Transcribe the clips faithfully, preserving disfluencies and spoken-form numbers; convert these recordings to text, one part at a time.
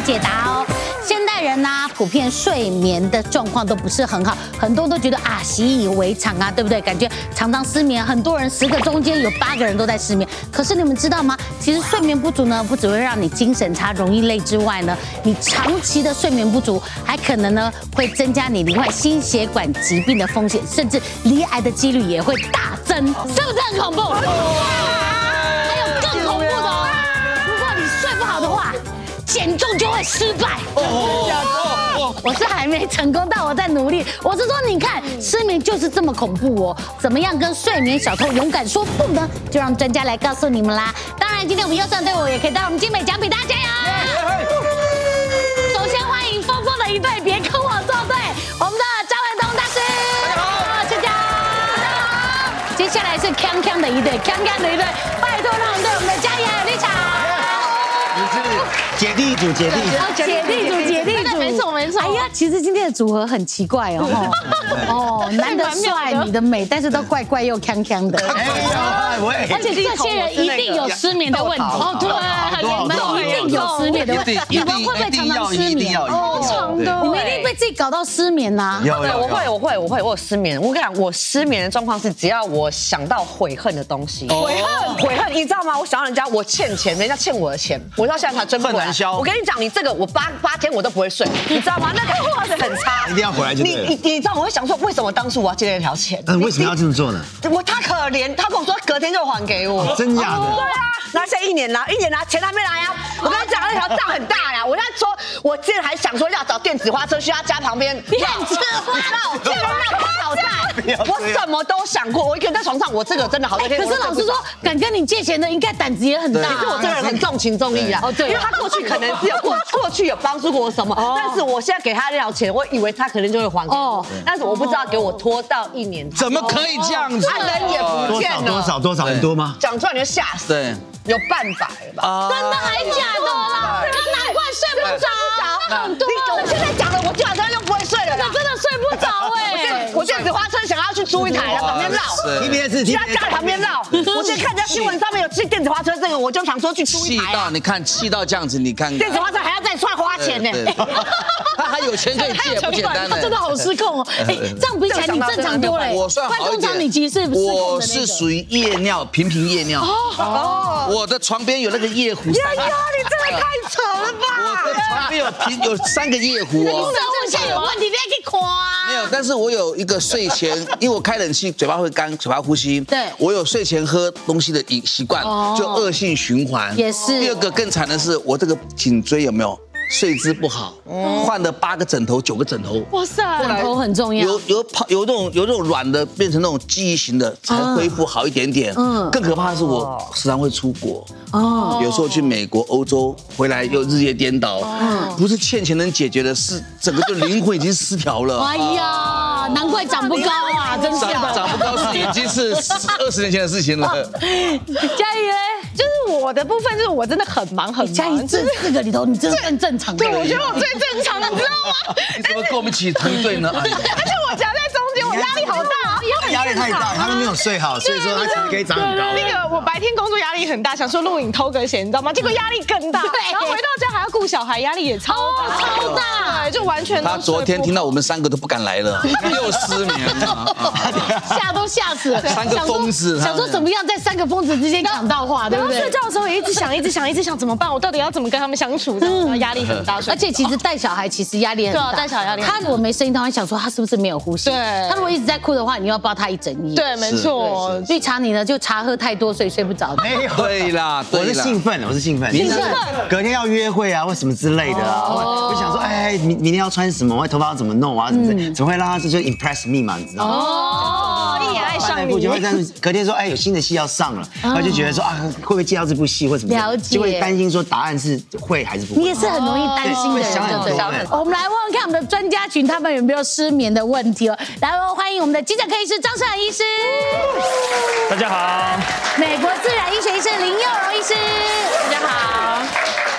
解答哦。现代人呢、啊，普遍睡眠的状况都不是很好，很多都觉得啊习以为常啊，对不对？感觉常常失眠，很多人十个中间有八个人都在失眠。可是你们知道吗？其实睡眠不足呢，不只会让你精神差、容易累之外呢，你长期的睡眠不足，还可能呢会增加你罹患心血管疾病的风险，甚至罹癌的几率也会大增，是不是很恐怖？还有更恐怖的哦，如果你睡不好的话，减重就会失败。我是还没成功，但我在努力。我是说，你看失眠就是这么恐怖哦。怎么样跟睡眠小偷勇敢说不呢？就让专家来告诉你们啦。当然，今天我们优胜队伍也可以带我们精美奖品，大家加油！首先欢迎疯疯的一队，别跟我作对，我们的张文东大师，好，谢谢。接下来是锵锵的一队，锵锵的一队，拜托让我们对我们的嘉怡还有绿茶。 你是姐弟组，姐弟组， 姐弟组，姐弟组， 没错没错。 哎呀，其实今天的组合很奇怪哦，哦，男的帅，女的美，但是都怪怪又锵锵的。而且这些人一定有失眠的问题。哦，对，你们一定有失眠的问题。你们会不会常常失眠？ 哦，常的。 你们一定被自己搞到失眠呐。 有有， 我会，我会，我会，我有失眠。我跟你讲，我失眠的状况是，只要我想到悔恨的东西，悔恨，悔恨，你知道吗？我想到人家我欠钱，人家欠我的钱，我到现在才追不回来。我跟你讲，你这个我八八天我都不会睡，你知道吗？那个画的很差， 一定要回来就对了。 你你你知道我会想说，为什么当初我要借那条钱？ 嗯，为什么要这么做呢？ 我他可怜，他跟我说隔天就还给我， 真假的？ 对啊，拿现在一年拿，一年拿钱还没来啊！我跟你讲，那条账很大呀。我在说，我之前还想说要找电子花车去他家旁边，电子花车，这个让他讨债，我什么都想过。我一个人在床上，我这个真的好多天。 可是老实说，敢跟你借钱的，应该胆子也很大。 可是我这个人很重情重义啊，哦对，因为他过去可能是有过过去有帮助过我什么，但是我现在给他那条钱，我以为他可能就会还给我，但是我不知道给我拖到一年。 怎么可以这样子？ 他人也不见了。 多少多少很多吗？ 讲出来你就吓死。 对， 有半百吧？ 真的还假的啦？那难怪睡不着。很多。 我现在讲了，我基本上就不会睡了。 真的睡不着哎！ 我电子花车想要去租一台，在旁边绕 T B S， 去他家旁边绕。我现在看人家新闻上面有电子花车这个，我就想说去租一台。 气到你看，气到这样子，你看电子花车还要再算花钱呢。 他还有钱可以借，不简单他真的好失控哦！哎，这样比起来你正常多了。 我算好一点。 通常你其实是我是属于夜尿，频频夜尿。哦，我的床边有那个夜壶。 呀呀，你真的太扯了吧！ 我的床边有频有三个夜壶哦。 肾上腺有问题，你要去看啊。 没有，但是我有一个睡前，因为我开冷气，嘴巴会干，嘴巴呼吸。 对， 我有睡前喝东西的习惯，就恶性循环。 也是。 第二个更惨的是，我这个颈椎有没有？睡姿不好，换了八个枕头，九个枕头。 哇塞，枕头很重要。 有有跑有那种有那种软的变成那种记忆型的，才恢复好一点点。嗯，更可怕的是我时常会出国，哦，有时候去美国、欧洲回来又日夜颠倒。嗯，不是欠钱能解决的，是整个就灵魂已经失调了。 哎呀，难怪长不高啊，真是的。 长不高是已经是二十年前的事情了。 嘉怡呢？ 就是我的部分，就是我真的很忙很忙。 嘉怡这四个里头，你真的更正常。 对，我觉得我最正常，你知道吗？ 你怎么跟我们一起同队呢？ 而且我夹在中间，我压力好大， 压力太大，他们没有睡好，所以说他其实可以长很高。 那个我白天工作压力很大，想说录影偷个闲，你知道吗？结果压力更大，然后回到家还要顾小孩，压力也超大， 超大， 对，就完全。 他昨天听到我们三个都不敢来了，又失眠了， 吓都吓死了。 三个疯子， 想说怎么样在三个疯子之间讲到话，对不对？ 睡觉的时候也一直想，一直想，一直想怎么办？我到底要怎么跟他们相处？这样压力很大。 而且其实带小孩其实压力很大， 带小孩压力。 他如果没声音，他会想说他是不是没有呼吸？ 对。 他如果一直在哭的话，你要抱他一整夜。 对，没错。 绿茶你呢，就茶喝太多，所以睡不着。 没有。 对啦， 我是兴奋，我是兴奋。 兴奋。 隔天要约会啊，或什么之类的啊，我想说，哎，明明天要穿什么，我头发要怎么弄啊，怎么怎么会让他就 impress me 嘛，你知道吗？ 哦，一眼爱上你。 就会这样，隔天说，哎，有新的戏要上了，然后就觉得说啊，会不会接到这部戏或什么？ 了解。 就会担心说答案是会还是不会。 你也是很容易担心的人，对不对？我们来问问看我们的专家群，他们有没有失眠的问题哦。来，欢迎我们的急诊科医师张胜仁医师。 大家好。 美国自然医学医生林佑荣医师。 大家好。 还有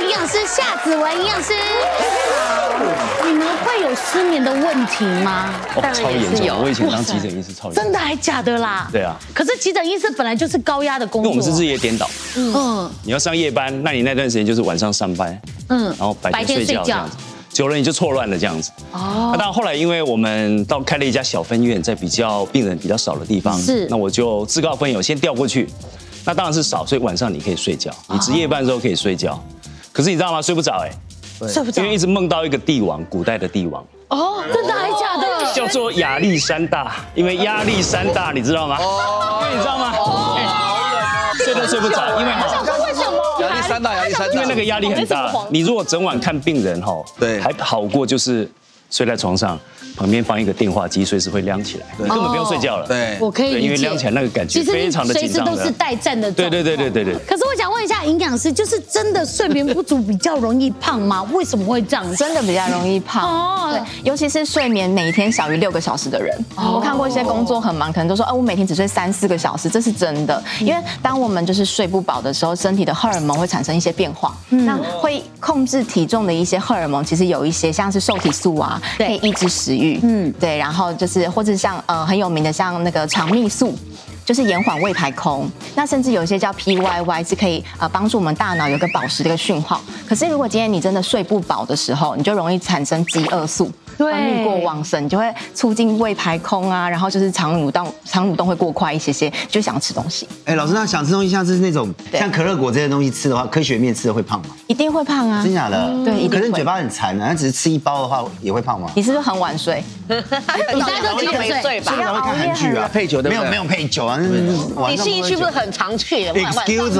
养师夏子文营养师。你们会有失眠的问题吗？ 哦，超严重！我以前当急诊医师超严重。 真的还假的啦？ 对啊。 可是急诊医师本来就是高压的工作， 因为我们是日夜颠倒。嗯。你要上夜班，那你那段时间就是晚上上班，嗯，然后白天睡觉这样子。久了你就错乱了这样子。哦。那当然后来因为我们到开了一家小分院，在比较病人比较少的地方，是。那我就自告奋勇先调过去。那当然是少，所以晚上你可以睡觉，你值夜班的时候可以睡觉。可是你知道吗？睡不着哎。 睡不着， 因为一直梦到一个帝王，古代的帝王。 哦，真的还假的？ 叫做亚历山大，因为压力山大，你知道吗？哦，你知道吗？睡都睡不着，因为哈， 为什么？ 压力山大，压力山大， 因为那个压力很大。你如果整晚看病人哈，对，还好过就是睡在床上。旁边放一个电话机，随时会亮起来，你根本不用睡觉了。 对， 我可以理解， 因为亮起来那个感觉非常的紧张的， 随时都是待战的状态。 对对对对对对。 可是我想问一下营养师，就是真的睡眠不足比较容易胖吗？为什么会这样？ 真的比较容易胖哦，对，尤其是睡眠每天小于六个小时的人。我看过一些工作很忙，可能都说，哦，我每天只睡三四个小时，这是真的。因为当我们就是睡不饱的时候，身体的荷尔蒙会产生一些变化，那会控制体重的一些荷尔蒙，其实有一些像是瘦体素啊，可以抑制食欲，嗯，对，然后。然后就是，或者像呃很有名的像那个肠泌素，就是延缓胃排空。那甚至有一些叫 P Y Y 是可以呃帮助我们大脑有个饱食的一个讯号。可是如果今天你真的睡不饱的时候，你就容易产生饥饿素，分泌过旺盛，你就会促进胃排空啊，然后就是肠蠕动肠蠕动会过快一些些，就想吃东西。 哎，老师，那想吃东西像是那种像可乐果这些东西吃的话，科学面吃的会胖吗？ 一定会胖啊！ 真假的？ 对，一定会。 可是你嘴巴很馋啊，那只是吃一包的话也会胖吗？ 你是不是很晚睡？ 你大家都几点睡吧？ 经常会看韩剧啊， 配酒对没有没有配酒啊， 你信义区不是很常去的 ？Excuse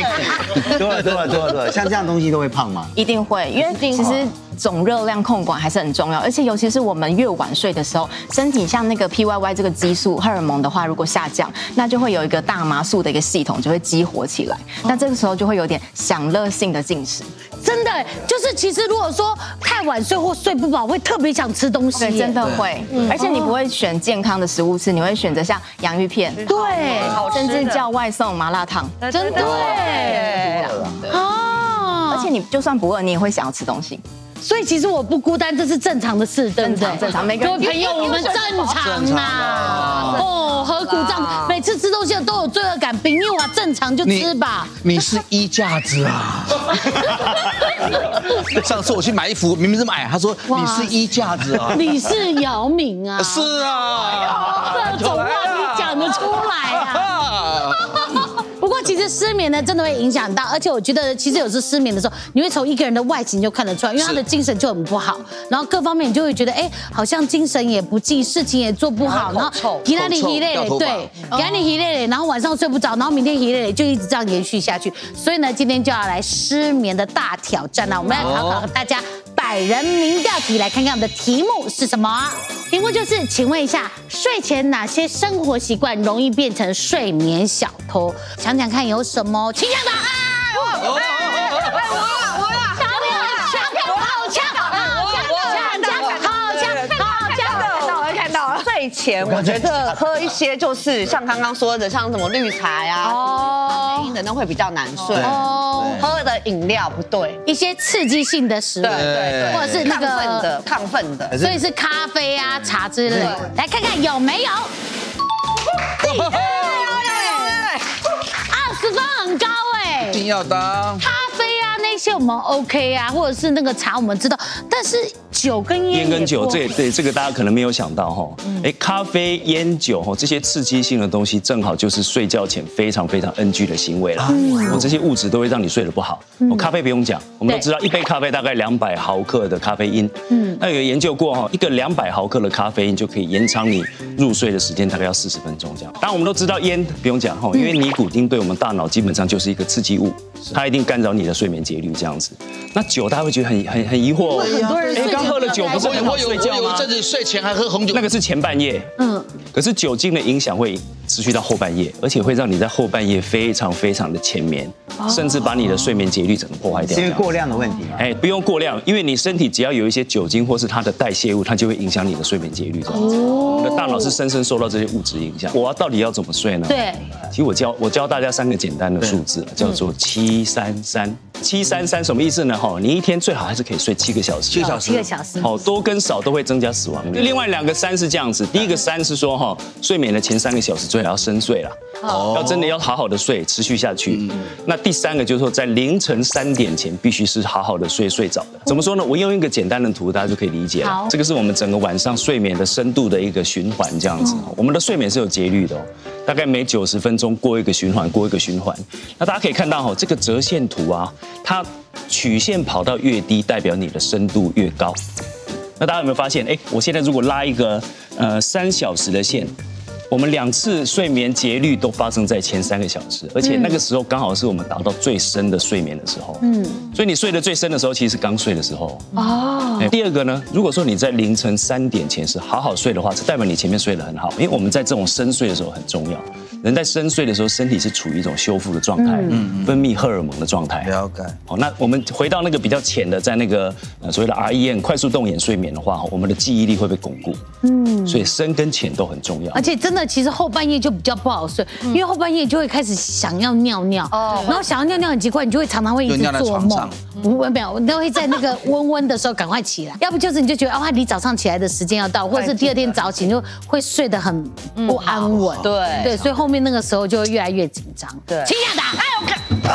me， 对对对对，像这样东西都会胖吗？ 一定会，因为其实总热量控管还是很重要，而且尤其是我们越晚睡的时候，身体像那个 P Y Y 这个激素荷尔蒙的话，如果下降，那就会有一个大麻素的一个系统就会激活起来，那这个时候就会有点享乐性的进食。 真的，就是其实如果说太晚睡或睡不饱，会特别想吃东西。 对，真的会，而且你不会选健康的食物吃，你会选择像洋芋片， 对， 甚至叫外送麻辣烫， 真的对， 哦，而且你就算不饿，你也会想要吃东西。 所以其实我不孤单，这是正常的事，对不对？ 正常，每个人朋友我们正常呐。哦，何苦这样？每次吃东西都有罪恶感，朋友啊，正常就吃吧。 你是衣架子啊！上次我去买衣服，明明是买，他说你是衣架子啊。 你是姚明啊？ 是啊。 这种话你讲得出来啊？不过其实失眠呢，真的会影响到，而且我觉得其实有时失眠的时候，你会从一个人的外形就看得出来，因为他的精神就很不好，然后各方面你就会觉得，哎，好像精神也不济，事情也做不好，然后疲累疲累，对，疲累疲累，然后晚上睡不着，然后明天疲累，就一直这样延续下去。所以呢，今天就要来失眠的大挑战了，我们来考考大家百人民调题，来看看我们的题目是什么。题目就是，请问一下，睡前哪些生活习惯容易变成睡眠小偷？想想看有什么？请讲答案。我我我小票小票好强好强好强好强好强！ 看到了看到了。睡前我觉得喝一些就是像刚刚说的，像什么绿茶呀、咖啡因的，那会比较难睡。哦，喝的饮料不对， 一些刺激性的食物， 对对对， 或者是那个亢奋的亢奋的， 所以是咖啡啊、茶之类。来看看有没有。二十分很高哎， 一定要的。 咖啡啊那些我们 OK 啊，或者是那个茶我们知道，但是酒跟烟烟跟酒，这对这个大家可能没有想到哈。哎，咖啡、烟酒哈这些刺激性的东西，正好就是睡觉前非常非常 N G 的行为了。哦，这些物质都会让你睡得不好。哦，咖啡不用讲，我们都知道一杯咖啡大概两百毫克的咖啡因。嗯，那有研究过哈，一个两百毫克的咖啡因就可以延长你入睡的时间，大概要四十分钟这样。当然我们都知道烟不用讲哈，因为尼古丁对我们大脑基本上就是一个刺激物，它一定干扰你的睡眠节律这样子。那酒大家会觉得很很很疑惑， 很多人刚喝了酒不是很好睡觉吗？ 我有一阵子睡前还喝红酒， 那个是前半夜。嗯，可是酒精的影响会持续到后半夜，而且会让你在后半夜非常非常的浅眠，甚至把你的睡眠节律整个破坏掉。 是因为过量的问题吗？ 哎，不用过量，因为你身体只要有一些酒精或是它的代谢物，它就会影响你的睡眠节律这样子。我们的大脑是深深受到这些物质影响。我要到底要怎么睡呢？ 对， 其实我教我教大家三个简单的数字，叫做七三三。 七三三什么意思呢？哈，你一天最好还是可以睡七个小时， 七个小时， 七个小时。 哦，多跟少都会增加死亡率。另外两个三是这样子，第一个三是说哈，睡眠的前三个小时最好要深睡了，哦，要真的要好好的睡，持续下去。那第三个就是说，在凌晨三点前必须是好好的睡睡着的。怎么说呢？我用一个简单的图，大家就可以理解了。这个是我们整个晚上睡眠的深度的一个循环，这样子。我们的睡眠是有节律的哦，大概每九十分钟过一个循环，过一个循环。那大家可以看到哈，这个折线图啊，它曲线跑到越低，代表你的深度越高。那大家有没有发现？哎，我现在如果拉一个呃三小时的线。我们两次睡眠节律都发生在前三个小时，而且那个时候刚好是我们达到最深的睡眠的时候。嗯，所以你睡得最深的时候，其实是刚睡的时候。哦。第二个呢，如果说你在凌晨三点前是好好睡的话，这代表你前面睡得很好，因为我们在这种深睡的时候很重要。人在深睡的时候，身体是处于一种修复的状态，嗯，分泌荷尔蒙的状态。 了解。 好，那我们回到那个比较浅的，在那个呃所谓的 R E M 快速动眼睡眠的话，我们的记忆力会被巩固。嗯，所以深跟浅都很重要。 而且真的，其实后半夜就比较不好睡，因为后半夜就会开始想要尿尿，哦，然后想要尿尿很奇怪，你就会常常会一直做梦。不，没有，都会在那个温温的时候赶快起来，要不就是你就觉得啊，离早上起来的时间要到，或者是第二天早起就会睡得很不安稳。 对对，所以后面那个时候就会越来越紧张。 对， 请亚达，哎，我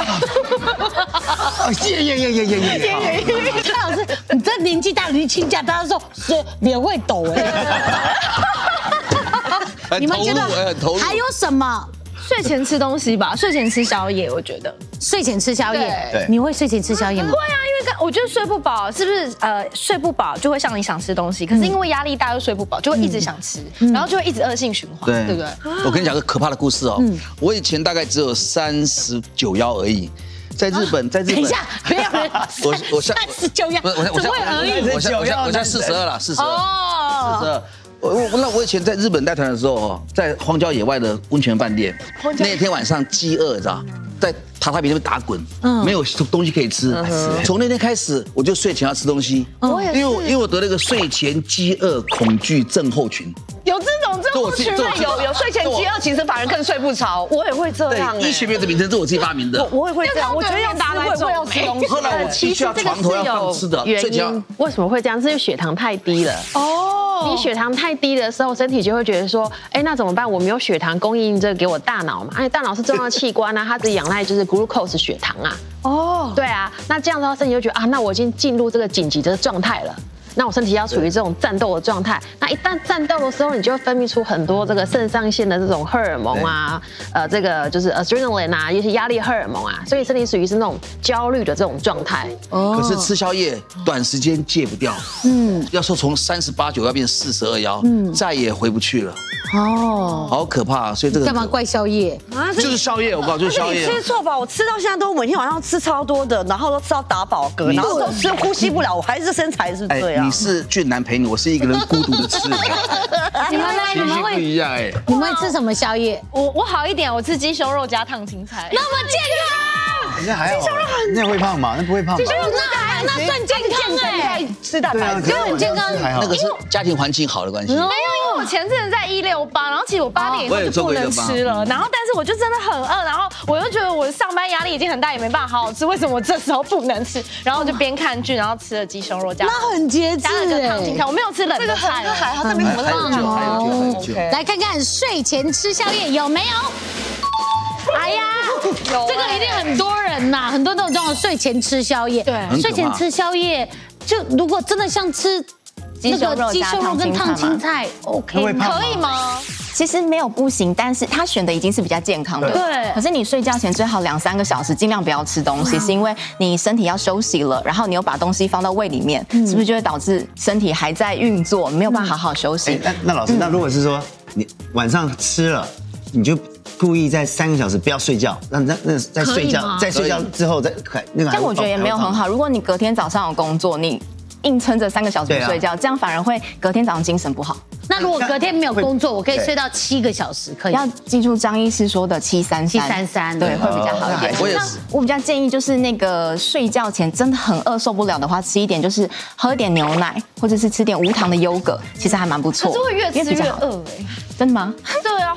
看， 耶耶耶耶耶耶！ 蔡老师，你这年纪大了，你请假，大家说是脸会抖哎。你们觉得还有什么？ 睡前吃东西吧，睡前吃宵夜，我觉得睡前吃宵夜， 对， 你会睡前吃宵夜吗？ 会啊，因为我觉得睡不饱，是不是？呃，睡不饱就会像你想吃东西，可是因为压力大又睡不饱，就会一直想吃，然后就会一直恶性循环，对不对？ 我跟你讲个可怕的故事哦，我以前大概只有三十九腰而已。在日本，在日本， 等一下，没有人， 我我三十九腰， 我我怎么会而已？ 我现我现我现在四十二了，四十二，四十二。我我那我以前在日本带团的时候哦，在荒郊野外的温泉饭店，那天晚上饥饿，你知道，在榻榻米那边打滚，没有东西可以吃。从那天开始，我就睡前要吃东西，因为因为我得了一个睡前饥饿恐惧症候群。 有这种症候群吗？ 有有睡前饥饿，其实反而更睡不着。我也会这样。 医学没有这名称，是我自己发明的。 我我也会这样。我觉得要打来会要吃东西。 后来我必须要床头要放吃的， 原因为什么会这样？是因为血糖太低了。哦。你血糖太低的时候，身体就会觉得说，哎，那怎么办？我没有血糖供应这给我大脑嘛？哎，大脑是重要的器官啊，它只仰赖就是 glucose 血糖啊。哦。对啊，那这样的话，身体就觉得啊，那我已经进入这个紧急的状态了。那我身体要处于这种战斗的状态，那一旦战斗的时候，你就会分泌出很多这个肾上腺的这种荷尔蒙啊，呃，这个就是 adrenaline 啊，一些压力荷尔蒙啊，所以身体属于是那种焦虑的这种状态。 哦。可是吃宵夜短时间戒不掉，嗯，要说从三十八九要变四十二腰，嗯，再也回不去了。哦，好可怕，所以这个干嘛怪宵夜啊？就是宵夜，我告诉你，就是宵夜。 吃错吧，我吃到现在都每天晚上吃超多的，然后都吃到打饱嗝，然后都吃呼吸不了，我还是身材是这样。 你是俊男陪你，我是一个人孤独的吃。 你们呢？你们会不一样哎？ 你们会吃什么宵夜？ 我我好一点，我吃鸡胸肉加烫青菜， 那么健康。 那还好，那会胖吗？那不会胖吧？ 鸡胸肉那还那算健康哎， 吃蛋白质很健康。 还好， 那个是家庭环境好的关系。 没有，因为我前阵子在一六八，然后其实我八点以后就不能吃了，然后但是我就真的很饿，然后我又觉得我上班压力已经很大，也没办法好好吃，为什么我这时候不能吃？然后我就边看剧，然后吃了鸡胸肉加那很节制， 加了个烫青菜，我没有吃冷的菜， 这个还好，这没什么辣的。还有酒，还有酒。 来看看睡前吃宵夜有没有？哎呀，这个一定很多人呐，很多都有这种睡前吃宵夜。对，睡前吃宵夜，就如果真的像吃那个鸡胸肉跟烫青菜 ，OK， 可以吗？ 其实没有不行，但是他选的已经是比较健康的。 对。 可是你睡觉前最好两三个小时，尽量不要吃东西，是因为你身体要休息了，然后你又把东西放到胃里面，是不是就会导致身体还在运作，没有办法好好休息？ 那那老师，那如果是说你晚上吃了，你就故意在三个小时不要睡觉，让那那在睡觉，在睡觉之后再那个。 这样我觉得也没有很好。如果你隔天早上有工作，你硬撑着三个小时不睡觉，这样反而会隔天早上精神不好。 那如果隔天没有工作，我可以睡到七个小时，可以。 要记住张医师说的七三三， 七三三， 对，会比较好一点。 我也是。 我比较建议就是那个睡觉前真的很饿受不了的话，吃一点就是喝点牛奶，或者是吃点无糖的优格，其实还蛮不错。 可是会越吃越饿哎。 真的吗？ 对啊，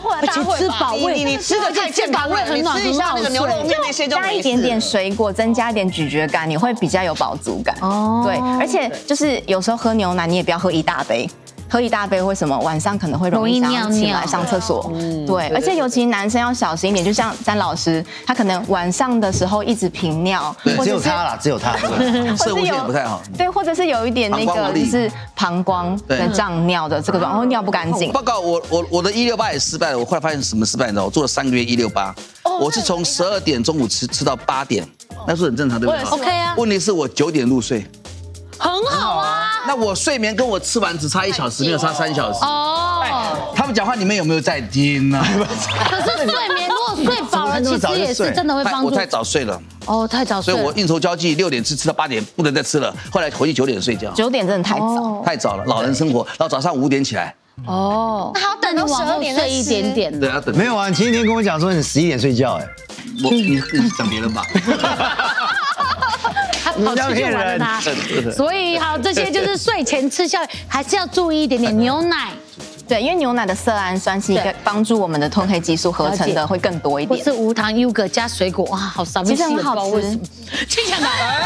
会大会吃饱胃， 你你吃的太健康了，你吃一下那个牛肉面那些就加一点点水果，增加一点咀嚼感，你会比较有饱足感。哦，对，而且就是有时候喝牛奶，你也不要喝一大杯。喝一大杯，为什么晚上可能会容易想起来上厕所？对，而且尤其男生要小心一点，就像詹老师，他可能晚上的时候一直频尿， 只有他啦，只有他， 射护线不太好。 对，或者是有一点那个就是膀胱的胀尿的这个状况，尿不干净。 报告我我我的一六八也失败了，我后来发现什么失败呢？我做了三个月一六八，我是从十二点中午吃吃到八点，那是很正常，对不对 ？OK 啊。 问题是我九点入睡。 很好啊， 那我睡眠跟我吃完只差一小时，没有差三小时。哦，他们讲话你们有没有在听呢？ 可是睡眠如果睡饱了，其实也是真的会帮助。 我太早睡了。 哦，太早睡。 所以我应酬交际六点吃吃到八点，不能再吃了。后来回去九点睡觉。 九点真的太早， 太早了，老人生活。然后早上五点起来。 哦，那还要等到十二点睡一点点。 对，要等。 没有啊，你前几天跟我讲说你十一点睡觉，哎， 我你你讲别人吧。 跑出去玩了他，所以好，这些就是睡前吃宵夜还是要注意一点点。牛奶， 对，因为牛奶的色氨酸是一个帮助我们的褪黑激素合成的会更多一点。 或是无糖优格加水果，哇，好傻， 其实很好吃。 听起来，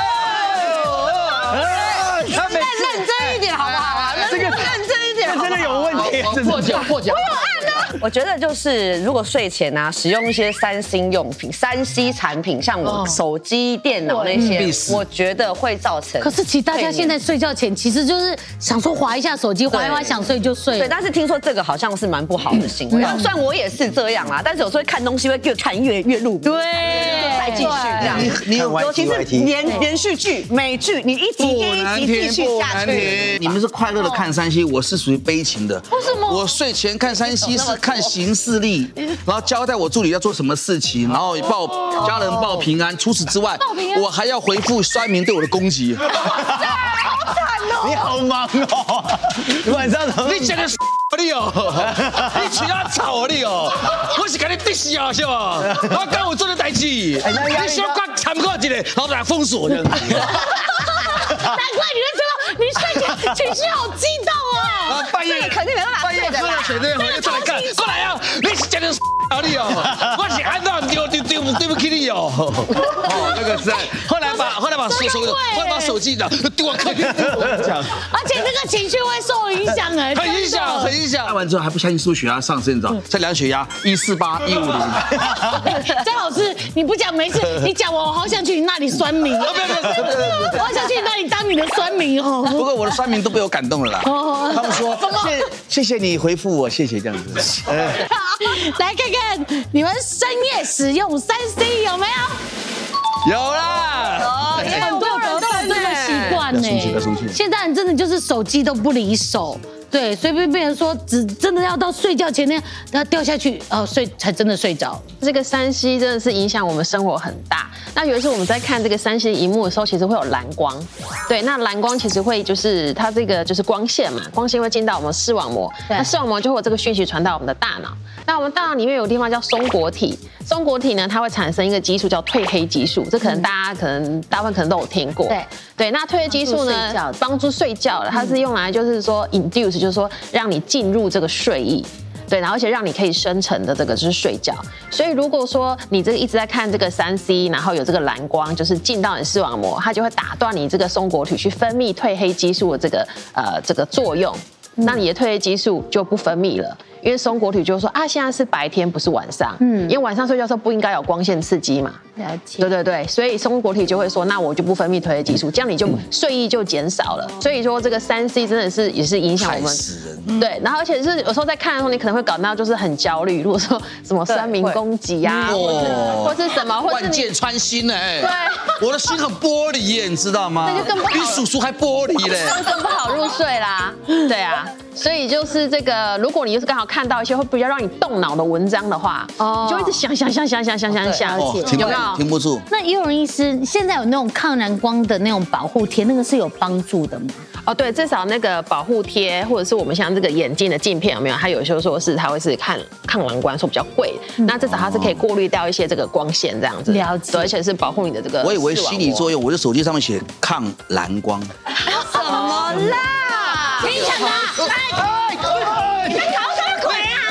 再认真一点好不好啊？这个认真一点， 真的有问题， 破解破解。我有按呢。我觉得就是如果睡前啊，使用一些三星用品、三 C 产品，像我手机、电脑那些，我觉得会造成。 可是其实大家现在睡觉前其实就是想说滑一下手机，滑一滑想睡就睡。 对，但是听说这个好像是蛮不好的行为。虽然我也是这样啦，但是有时候看东西会越看越越入迷。 对， 再继续这样。 你有尤其是连连续剧、美剧，你一集接一集继续下去。 你们是快乐的看山西，我是属于悲情的。 为什么？ 我睡前看山西是看行事历，然后交代我助理要做什么事情，然后报家人报平安。除此之外，我还要回复酸民对我的攻击。 好惨哦！ 你好忙哦，晚上你讲的你哦，你娶他吵你哦，我是给你 diss 啊，是吧？我刚有做的代志，你小可参考一下，然后把它封锁这样子。 难怪你会知道，你睡前情绪好激动哦。 半夜肯定没办法睡的。 喝了水那会又出来看，过来啊！你是讲的啊你哦，我是安娜丢丢丢对不起你哦。哦，那个是，后来把后来把手手，后来把手机的丢我客厅。 而且这个情绪会受影响哎， 很影响，很影响。 看完之后还不相信是不是血压上升，你知道？再量血压一四八一五零。 张老师，你不讲没事，你讲我好想去你那里酸民。 没有没有， 我好想去你那里当你的酸民哦。 不过我的酸民都被我感动了啦。他们说谢谢谢你回复我，谢谢这样子。 来看看你们深夜使用三 C 有没有？ 有啦， 很多人都有这个习惯呢。现在人真的就是手机都不离手。对，随便别人说，只真的要到睡觉前那样，它掉下去，哦，睡才真的睡着。 这个三 C 真的是影响我们生活很大。那有一次我们在看这个三 C 荧幕的时候，其实会有蓝光。对，那蓝光其实会就是它这个就是光线嘛，光线会进到我们视网膜，那视网膜就会有这个讯息传到我们的大脑。那我们大脑里面有个地方叫松果体，松果体呢，它会产生一个激素叫褪黑激素，这可能大家可能大部分可能都有听过。 对对，那褪黑激素呢，帮助睡觉的，它是用来就是说 induce， 就是说让你进入这个睡意。对，然后而且让你可以深层的这个就是睡觉。所以如果说你这个一直在看这个三 C， 然后有这个蓝光，就是进到你视网膜，它就会打断你这个松果体去分泌褪黑激素的这个呃这个作用，那你的褪黑激素就不分泌了。因为松果体就说啊，现在是白天不是晚上，嗯，因为晚上睡觉的时候不应该有光线刺激嘛， 了解， 对对对，所以松果体就会说，那我就不分泌褪黑激素，这样你就睡意就减少了。所以说这个三 C 真的是也是影响我们，对，然后而且是有时候在看的时候，你可能会感到就是很焦虑，如果说什么酸民攻击啊，或是或是什么，或是万箭穿心哎， 对， 我的心很玻璃耶，你知道吗？ 那就更不好， 比叔叔还玻璃嘞， 那更不好入睡啦，对啊，所以就是这个，如果你就是刚好看到一些会比较让你动脑的文章的话，哦，你就一直想想想想想想想想， 有没有？停不住。 那也有人医师现在有那种抗蓝光的那种保护贴，那个是有帮助的吗？ 哦，对，至少那个保护贴，或者是我们像这个眼镜的镜片有没有？它有时候说是它会是抗抗蓝光，说比较贵，那至少它是可以过滤掉一些这个光线这样子， 了解， 而且是保护你的这个。 我以为心理作用，我的手机上面写抗蓝光。 什么啦？ 你抢的？你在搞什么鬼啊？哎，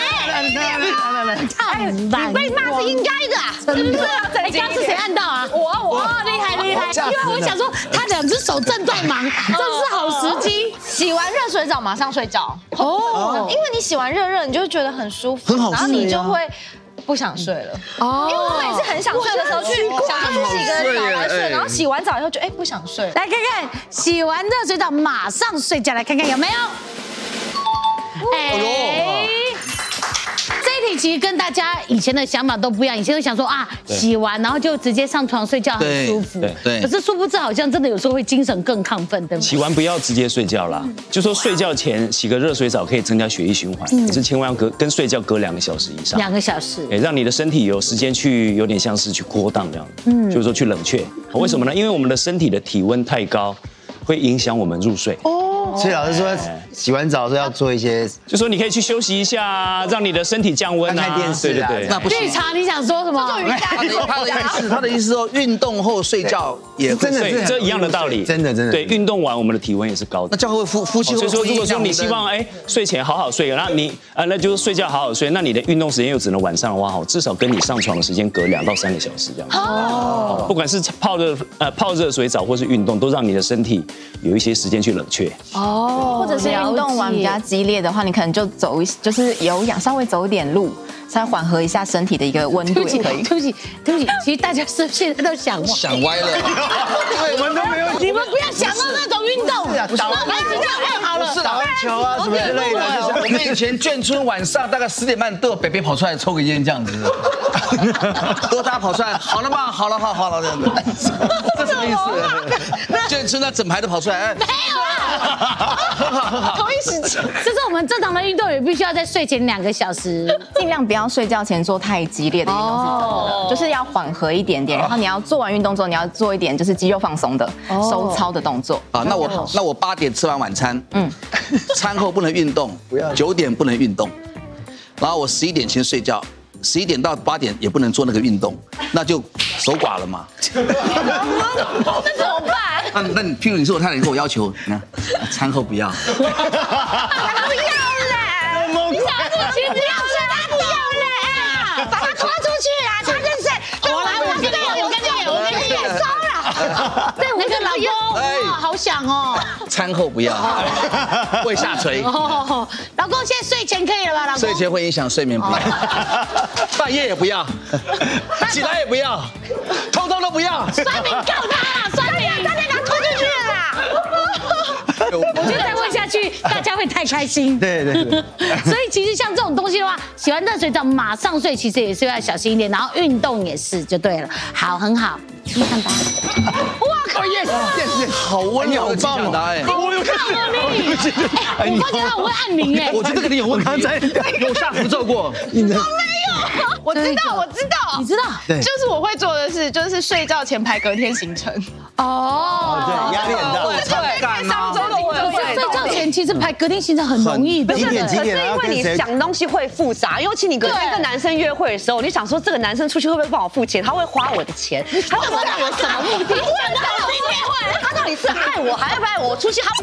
你被骂是应该的，真的。哎，刚是谁按到啊？我我厉害厉害，因为我想说他两只手正在忙，这是好时机。 洗完热水澡马上睡觉哦，因为你洗完热热，你就会觉得很舒服， 很好睡， 然后你就会。不想睡了哦，因为我也是很想睡的时候去想要去洗个澡来睡，然后洗完澡以后就哎不想睡。 来看看洗完热水澡马上睡觉，来看看有没有？哎。这一题其实跟大家以前的想法都不一样，以前都想说啊，洗完然后就直接上床睡觉很舒服，对。可是殊不知好像真的有时候会精神更亢奋，对吗？ 洗完不要直接睡觉啦，就说睡觉前洗个热水澡可以增加血液循环，可是千万要隔跟睡觉隔两个小时以上。 两个小时， 哎，让你的身体有时间去有点像是去扩荡这样，嗯，就是说去冷却。为什么呢？因为我们的身体的体温太高，会影响我们入睡。 所以老师说，洗完澡是要做一些， 就说你可以去休息一下，让你的身体降温啊。 看电视，对对对。 那不行。绿茶，你想说什么？ 他的他的意思，他的意思说，运动后睡觉也真的是这一样的道理， 真的真的。 对，运动完我们的体温也是高的。 那这样会夫夫妻会。 所以说，如果说你希望哎睡前好好睡，然后你啊那就是睡觉好好睡，那你的运动时间又只能晚上的话，好，至少跟你上床的时间隔两到三个小时这样。哦。不管是泡热呃泡热水澡或是运动，都让你的身体有一些时间去冷却。 哦。或者是运动完比较激烈的话，你可能就走一，就是有氧，稍微走一点路，稍微缓和一下身体的一个温度也可以。 对不起，对不起，其实大家是现在都想想歪了， 对，我们都没有， 你们不要想到那种运动， 打篮球好了， 打篮球啊什么之类的。 我们以前眷村晚上大概十点半都有北北跑出来抽个烟这样子，都大家跑出来，好了吗？好了，好好了这样子，这什么意思？眷村那整排都跑出来， 没有啦。同一时间，就是我们正常的运动也必须要在睡前两个小时， 尽量不要睡觉前做太激烈的运动，是真的，就是要缓和一点点。然后你要做完运动之后，你要做一点就是肌肉放松的收操的动作。 啊，那我那我八点吃完晚餐，嗯，餐后不能运动，九点不能运动，然后我十一点前睡觉。十一点到八点也不能做那个运动，那就守寡了嘛。 那怎么办？ 那那你譬如你是我太太，你跟我要求，你看餐后不要。 不要嘞！你想要做亲子要睡，他不要嘞！把他拖出去啦！他认识。我来，我跟你演，我跟你演，我跟你演，烧了。 对，那个老公，哇，好想哦。 餐后不要，会下垂。 哦，老公现在睡前可以了吧？老公。 睡前会影响睡眠，不要。半夜也不要，起来也不要，通通都不要。 酸民告他啦，酸民， 大家给他拖出去了啦。 我觉得再问下去，大家会太开心。 对对对。 所以其实像这种东西的话，洗完热水澡马上睡，其实也是要小心一点，然后运动也是就对了。好，很好，你看吧。哇靠 ，yes yes， 好温柔的棒答哎！ 我有看到你，我发现他很会按铃哎。 我觉得这个你有，我刚才有下符咒过。 我没有，我知道，我知道， 你知道， 就是我会做的事，就是睡觉前排隔天行程。 哦， 对，压力很大， 对，干上周的我睡觉前其实排隔天行程很容易， 几点几点？ 因为你想东西会复杂，尤其你跟一个男生约会的时候，你想说这个男生出去会不会帮我付钱？他会花我的钱，他会让我什么目的？他到底是爱我还是不爱我？我出去他。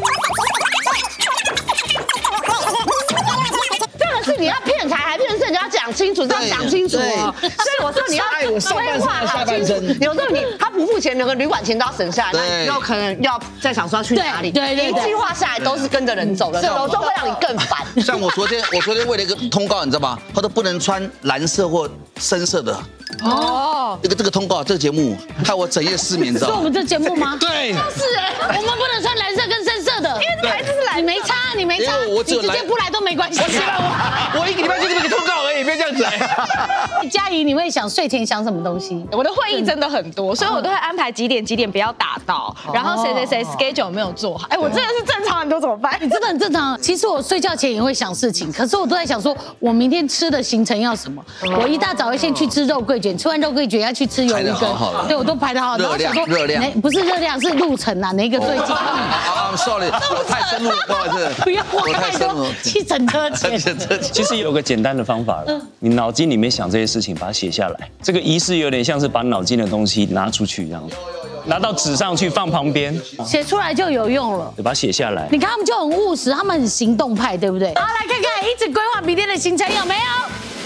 这个是你要骗财还骗色，你要讲清楚，这样讲清楚哦。所以我说你要规划好清楚。有时候你他不付钱，连个旅馆钱都要省下来，那有可能要再想说要去哪里。 对对， 一计划下来都是跟着人走的，有时候会让你更烦。 像我昨天，我昨天为了一个通告，你知道吗？他都不能穿蓝色或深色的。哦，这个这个通告，这个节目害我整夜失眠，知道吗？ 是我们这节目吗？ 对， 就是哎，我们不能穿蓝色跟深色的，因为这牌子是蓝，你没差，你没差，你直接不来都没关系。 我我一个礼拜就这么个通告而已，别这样子。 嘉怡，你会想睡前想什么东西？ 我的会议真的很多，所以我都会安排几点几点不要打到，然后谁谁谁 schedule 没有做好。哎，我真的是正常人都怎么办？ 你真的很正常。其实我睡觉前也会想事情，可是我都在想说，我明天吃的行程要什么。我一大早会先去吃肉桂卷，吃完肉桂卷要去吃鱿鱼羹，对我都排得好。 热量热量不是热量，是路程啊，哪一个最近 ？I'm sorry， 我太深入了，不好意思。 不要花太多计程车钱。 其实有个简单的方法了，你脑筋里面想这些事情，把它写下来。这个仪式有点像是把脑筋的东西拿出去一样，拿到纸上去放旁边， 写出来就有用了。 把它写下来。 你看他们就很务实，他们很行动派，对不对？好，来看看一直规划明天的行程有没有？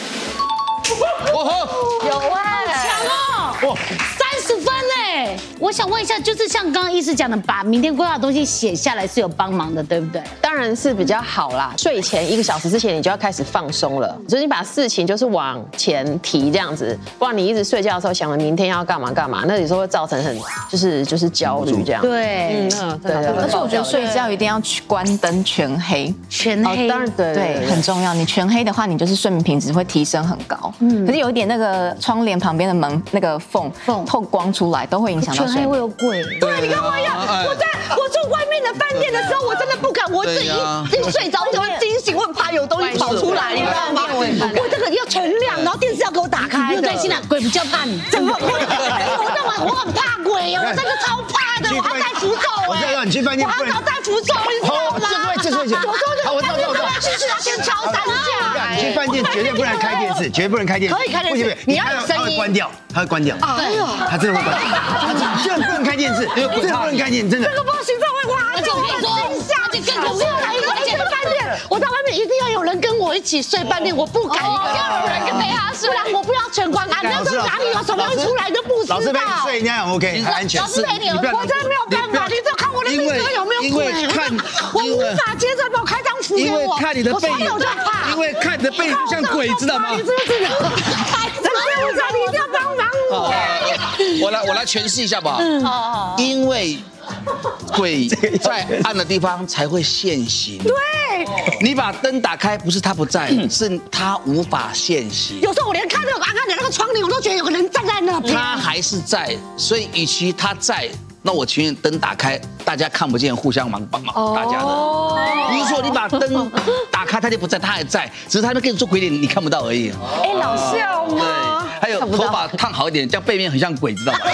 有哎， 强哦，哇，三十分嘞！我想问一下，就是像刚刚医师讲的，把明天规划的东西写下来是有帮忙的，对不对？ 当然是比较好啦。睡前一个小时之前，你就要开始放松了，就是你把事情就是往前提这样子，不然你一直睡觉的时候想着明天要干嘛干嘛，那有时候会造成很就是就是焦虑这样。 对， 嗯，对对。 而且我觉得睡觉一定要去关灯全黑， 全黑， 当然对对很重要。你全黑的话，你就是睡眠品质会提升很高。嗯，可是有一点那个窗帘旁边的门那个缝缝透光出来，都会影响到睡眠。 全黑会有鬼。 对，你跟我一样，我在我住外面的饭店的时候，我真的不敢，我自己一睡着我就会惊醒，我很怕有东西跑出来，你知道吗？我这个要全亮，然后电视要给我打开。 不用担心啦，鬼比较怕你。 怎么？我那晚我很怕鬼哦，我真的超怕的，我还带符咒哎。 我知道你去饭店， 我还要带符咒，你知道吗？ 这是这是，好，我知道我知道。 去是要先敲三下。 你去饭店绝对不能开电视，绝对不能开电视。 可以开电视，你要有声音。 它会关掉，它会关掉。 对哦， 它真的会关掉。真的不能开电视，真的不能开电视，真的。 这个不行，这会哇！ 而且我跟你说，而且更可怕的， 而且饭店，我在外面一定要有人跟我一起睡饭店，我不敢一个要有人跟陪他睡，不然我不要全关啊！那时候哪里有什么会出来都不知道。 老师陪你睡，你很 OK，很安全。 老师陪你，我真的没有办法，你只有看我的命格有没有鬼？ 看， 我无法接受，帮我开张符给我。 因为看你的背影， 我就怕。 因为看你的背影就像鬼，知道吗？ 你知不知道？真的不知道，你一定要帮忙我。 我来，我来诠释一下吧。因为鬼在暗的地方才会现形。 对， 你把灯打开，不是他不在，是他无法现形。 有时候我连看那个暗暗的那个窗帘，我都觉得有个人站在那边。 他还是在，所以与其他在，那我情愿灯打开，大家看不见，互相忙帮忙大家的。不是说你把灯打开，他就不在，他还在，只是他那跟你做鬼脸，你看不到而已。 哎，老笑吗？ 对，还有头发烫好一点，这样背面很像鬼，知道吗？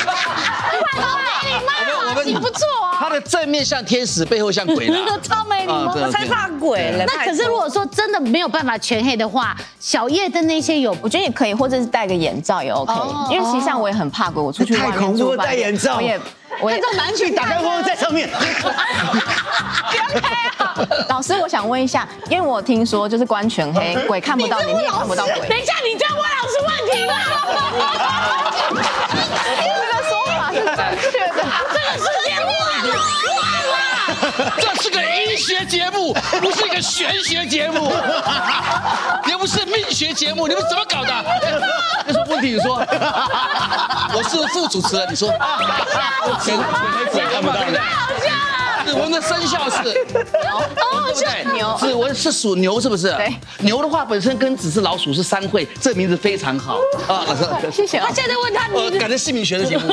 我们不错啊。 他的正面像天使，背后像鬼啦。 超没礼貌， 我才怕鬼了。 那可是如果说真的没有办法全黑的话，小夜灯那些有， 我觉得也可以，或者是戴个眼罩也 OK。因为实际上我也很怕鬼，我出去外面住饭店，戴眼罩，我也我也这蛮去打开光在上面。 不要开啊！ 老师，我想问一下，因为我听说就是关全黑，鬼看不到你，你也看不到鬼。 等一下，你这样问老师问题了。 这个说法是正确的， 这个是节目啊！ 这是个医学节目，不是一个玄学节目，又不是命学节目，你们怎么搞的？有什么问题？你说。我是副主持人，你说。全全看不到的。我们的生肖是牛，对不对？牛是我是属牛，是不是？ 对。 牛的话本身跟只是老鼠是三会，这名字非常好啊。 谢谢。 他现在问他呃，改成姓名学的节目。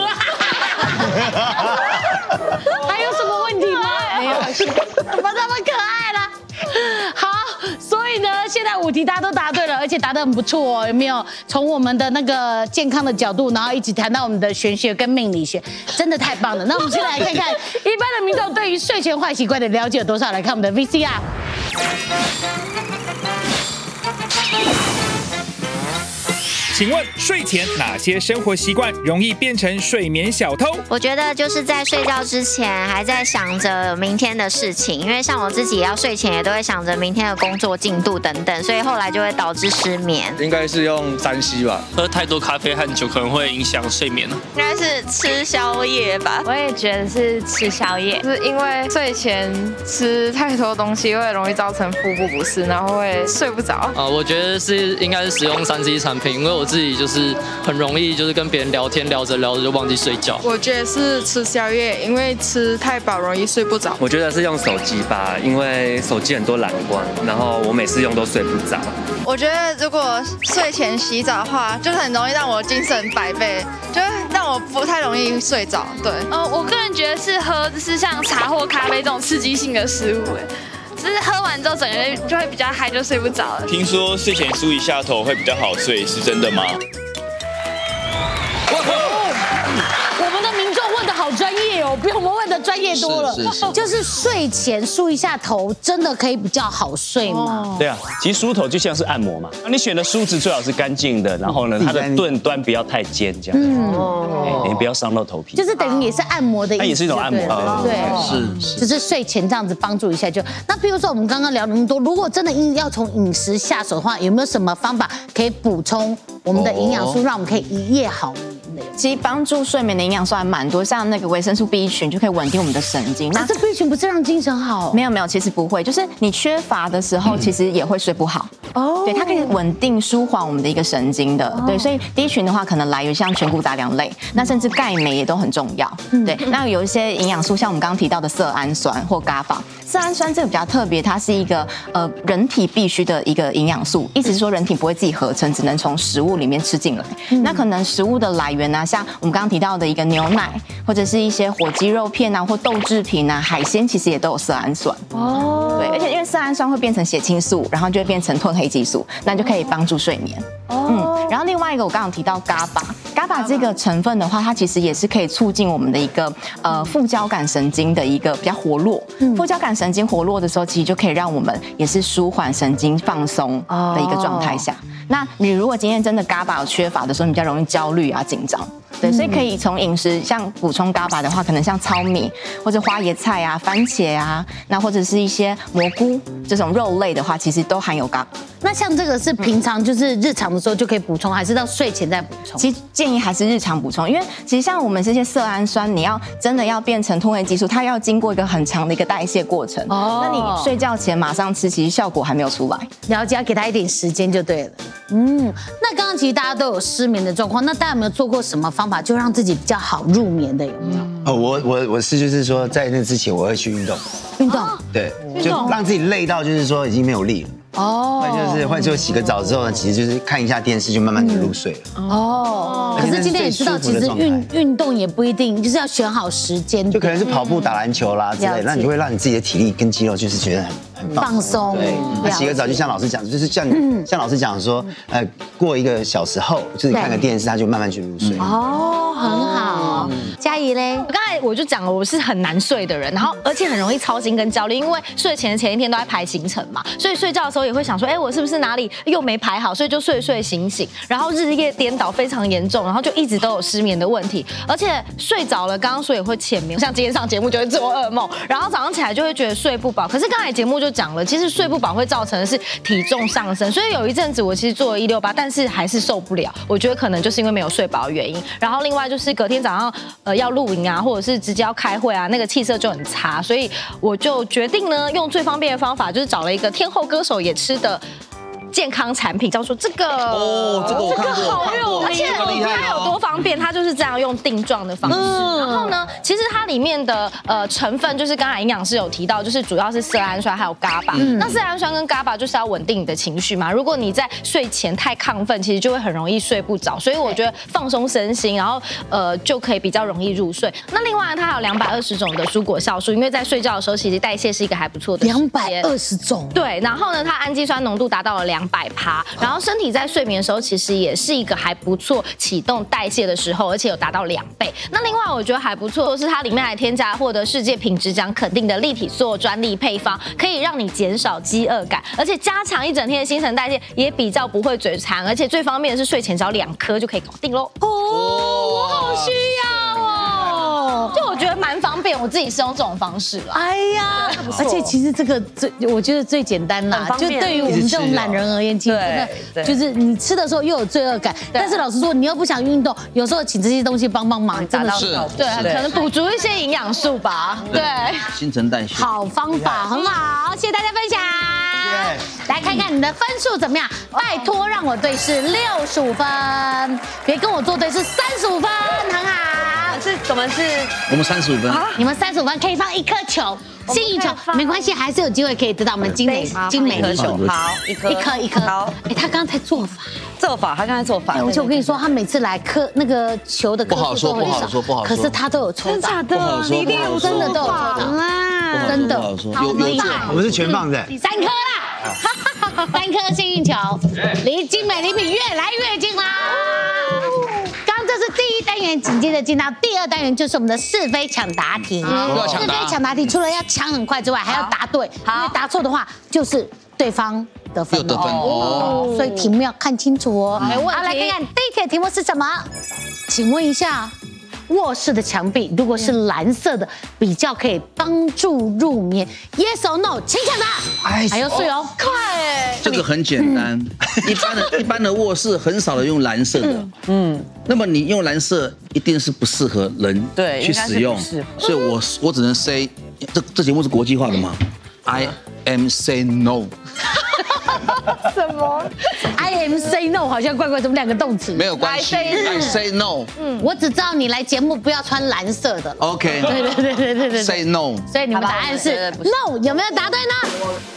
还有什么问题吗？ 没有， 怎么这么可爱啦？好，所以呢，现在五题大家都答对了，而且答得很不错哦，有没有？从我们的那个健康的角度，然后一起谈到我们的玄学跟命理学，真的太棒了。那我们先来看看一般的民众对于睡前坏习惯的了解有多少？来看我们的 V C R。 请问睡前哪些生活习惯容易变成睡眠小偷？ 我觉得就是在睡觉之前还在想着明天的事情，因为像我自己也要睡前也都会想着明天的工作进度等等，所以后来就会导致失眠。 应该是用三 C 吧， 喝太多咖啡和酒可能会影响睡眠。 应该是吃宵夜吧， 我也觉得是吃宵夜，是因为睡前吃太多东西会容易造成腹部不适，然后会睡不着。 啊，我觉得是应该是使用三 C 产品，因为我自己就是很容易就是跟别人聊天聊着聊着就忘记睡觉。 我觉得是吃宵夜，因为吃太饱容易睡不着。 我觉得是用手机吧，因为手机很多蓝光，然后我每次用都睡不着。 我觉得如果睡前洗澡的话，就是很容易让我精神百倍，就让我不太容易睡着。对， 呃，我个人觉得是喝就是像茶或咖啡这种刺激性的食物，哎。就是喝完之后，整个人就会比较嗨，就睡不着了。 听说睡前梳一下头会比较好睡，是真的吗？ 我们的民众问的好好专业哦，比我们问的专业多了。 是是是， 就是睡前梳一下头，真的可以比较好睡吗？ 对啊，其实梳头就像是按摩嘛，你选的梳子最好是干净的，然后呢，它的钝端不要太尖，这样，嗯，你不要伤到头皮。 就是等于也是按摩的意思， 它也是一种按摩， 对， 是是， 就是睡前这样子帮助一下就。那比如说我们刚刚聊那么多，如果真的硬要从饮食下手的话，有没有什么方法可以补充我们的营养素，让我们可以一夜好眠的？ 其实帮助睡眠的营养素还蛮多，像那个维生素 B 群就可以稳定我们的神经。 那这 B 群不是让精神好？ 没有没有，其实不会，就是你缺乏的时候，其实也会睡不好。哦，对，它可以稳定舒缓我们的一个神经的。对，所以 B 群的话，可能来源像全谷杂粮类，那甚至钙镁也都很重要。对，那有一些营养素，像我们刚刚提到的色氨酸或 G A B A。色氨酸这个比较特别，它是一个呃人体必须的一个营养素，意思是说人体不会自己合成，只能从食物里面吃进来。那可能食物的来源呢，像我们刚刚提到的一个牛奶，或者是一些火鸡肉片啊，或豆制品啊，海鲜其实也都有色氨酸。哦，对，而且因为色氨酸会变成血清素，然后就会变成褪黑激素，那就可以帮助睡眠。嗯，然后另外一个我刚刚提到 G A B A，G A B A 这个成分的话，它其实也是可以促进我们的一个呃副交感神经的一个比较活络。副交感神经活络的时候，其实就可以让我们也是舒缓神经放松的一个状态下。那你如果今天真的 G A B A 有缺乏的时候，你比较容易焦虑啊、紧张。对，所以可以从饮食像补充 G A B A 的话，可能像糙米或者花椰菜啊、番茄啊，那或者是一些蘑菇这种肉类的话，其实都含有 G A B A。 那像这个是平常就是日常的时候就可以补充，还是到睡前再补充？ 其实建议还是日常补充，因为其实像我们这些色氨酸，你要真的要变成褪黑激素，它要经过一个很长的一个代谢过程。哦，那你睡觉前马上吃，其实效果还没有出来。 了解，要给它一点时间就对了。嗯，那刚刚其实大家都有失眠的状况，那大家有没有做过什么方法就让自己比较好入眠的？有没有？ 哦，我我我是就是说，在那之前我会去运动， 运动， 对，就让自己累到就是说已经没有力了。哦，或者就是或者就洗个澡之后呢，其实就是看一下电视就慢慢的入睡了。 哦，可是今天也知道，其实运运动也不一定就是要选好时间， 就可能是跑步、打篮球啦之类，那你就会让你自己的体力跟肌肉就是觉得很很放松。 对，那洗个澡就像老师讲，就是像像老师讲说，呃，过一个小时后就是看个电视，他就慢慢去入睡。 哦，很好。嘉怡嘞， 我刚才我就讲了，我是很难睡的人，然后而且很容易操心跟焦虑，因为睡前前一天都在排行程嘛，所以睡觉的时候也会想说，哎，我是不是哪里又没排好，所以就睡睡醒醒，然后日夜颠倒非常严重，然后就一直都有失眠的问题，而且睡着了，刚刚说也会浅眠，像今天上节目就会做噩梦，然后早上起来就会觉得睡不饱。可是刚才节目就讲了，其实睡不饱会造成的是体重上升，所以有一阵子我其实做了一六八，但是还是受不了。我觉得可能就是因为没有睡饱的原因。然后另外就是隔天早上呃要录影啊，或者是直接要开会啊，那个气色就很差，所以我就决定呢，用最方便的方法，就是找了一个天后歌手也吃的健康产品，叫做这个哦，这个我看过， 这个好有名，而且它有多方便，它就是这样用定状的方式。然后呢，其实它里面的呃成分就是刚才营养师有提到，就是主要是色氨酸还有 G A B A。那色氨酸跟 G A B A 就是要稳定你的情绪嘛。如果你在睡前太亢奋，其实就会很容易睡不着。所以我觉得放松身心，然后呃就可以比较容易入睡。那另外它还有两百二十种的蔬果酵素，因为在睡觉的时候，其实代谢是一个还不错的。 两百二十种。 对，然后呢，它氨基酸浓度达到了两。两百趴，然后身体在睡眠的时候，其实也是一个还不错启动代谢的时候，而且有达到两倍。那另外我觉得还不错的是，它里面还添加获得世界品质奖肯定的立体塑专利配方，可以让你减少饥饿感，而且加强一整天的新陈代谢，也比较不会嘴馋，而且最方便的是睡前只要两颗就可以搞定喽。哦，我好需要哦，就我觉得蛮方便，我自己是用这种方式啦。 哎呀，而且其实这个最我觉得最简单啦，就对于我们这种懒人而言，其实真的就是你吃的时候又有罪恶感，但是老实说，你又不想运动，有时候请这些东西帮帮忙，真的是对，可能补足一些营养素吧。对， 新陈代谢， 好方法，很好，谢谢大家分享。来看看你的分数怎么样？拜托让我对是六十五分，别跟我作对是三十五分，很好。 是我们是， 我们三十五分， 你们三十五分可以放一颗球。幸运球没关系，还是有机会可以得到我们精美精美的球。 好，一颗一颗一颗。 好， 哎，他刚才做法， 做法，他刚才做法。 而且我跟你说，他每次来颗那个球的颗数都很少， 不好说，不好说。 可是他都有抽到， 真的， 你一定有真的都有抽到啦，真的。 好，我们是全放的， 三颗啦，三颗幸运球，离精美礼品越来越近啦。刚这是第一，等单元，紧接着进到第二单元，就是我们的是非抢答题。是非抢答题除了要抢很快之外，还要答对，因为答错的话就是对方得分哦。所以题目要看清楚哦。没问题。好，来看看第一题的题目是什么？请问一下。卧室的墙壁如果是蓝色的，比较可以帮助入眠。Yes or no？ 请抢答。哎，还有睡哦，快哎！这个很简单，一般的一般的卧室很少人用蓝色的，嗯，那么你用蓝色一定是不适合人对去使用，所以我我只能 say， 这这节目是国际化的嘛 ？I am say no。 什么 ？I am say no， 好像怪怪，怎么两个动词？ 没有关系 ，I say no。 嗯，我只知道你来节目不要穿蓝色的。 OK。 对对对对对对 ，say no。 所以你们答案是 no， 有没有答对呢？